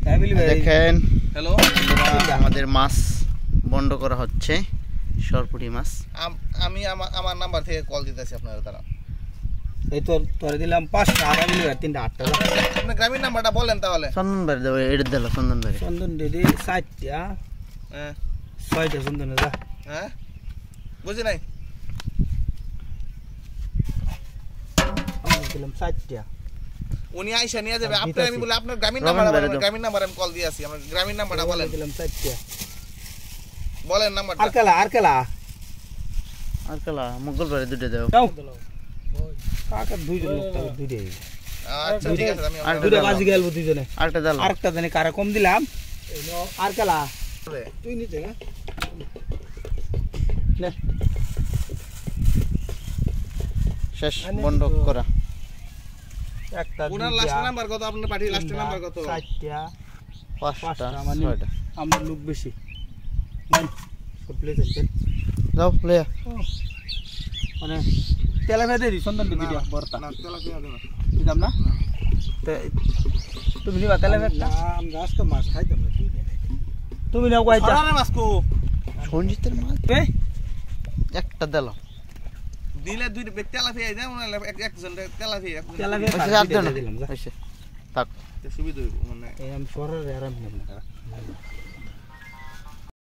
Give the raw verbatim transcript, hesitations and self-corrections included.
দেখেন হ্যালো আমাদের মাছ বন্ধ করা হচ্ছে সরপুটি মাছ আমি আমার নাম্বার থেকে কল দিতেছি আপনারা তারা এই তো তোরে দিলাম পাঁচটা আর আমি তিনটা আটটা আপনি গ্রামীণ নাম্বারটা বলেন তাহলে চন্দন বাড়ি দেবো এটা দিল চন্দন বাড়ি চন্দন দিদি চারটা হ্যাঁ ছয়টা চন্দন যা হ্যাঁ বুঝি নাই আমি দিলাম চারটা উনি আইসা নিয়ে যাবে আপনি আমি বলে আপনার গ্রামীণ নাম্বার গ্রামীণ নাম্বার আমি কল দিয়েছি আমার গ্রামীণ নাম্বারটা বলেন দিলাম চারটা বলেন নাম্বারটা আর কেলা আর কেলা আর কেলা মুগল বাড়ি দুটো দাও কাকা দুইজন দুইটাই আচ্ছা ঠিক আছে আমি আর দুটো বাজি গেল দুইজনে আরেকটা দাও আরেকটা জানি কারে কম দিলাম আর কেলা তুই নিতে না নে শেষ বন্ধ করা একটা ওনার লাস্ট নাম্বার কত আপনার পার্টি লাস্ট নাম্বার কত চারটা পাঁচটা মানে ছয়টা আমরা লোক বেশি মান সব প্লেট আছে যাও লে মানে তেলা ভেদে দি চন্দন দিবি দিয়া বর্তা না তেলা দিয়া দাও দিলাম না তুমি নিবা তেলা ভেদ না আমরা আজকে মাছ খাইতাম না তুমি নাও কয়টা আরে মাছ কো সঞ্জিতের মাছ এ একটা দিল দিলে দুই তেলা ফেই দাও না একজন তেলা ফেই তেলা ফেই দিলাম যা থাক সুবিধা মানে এই আমি সরার আরাম না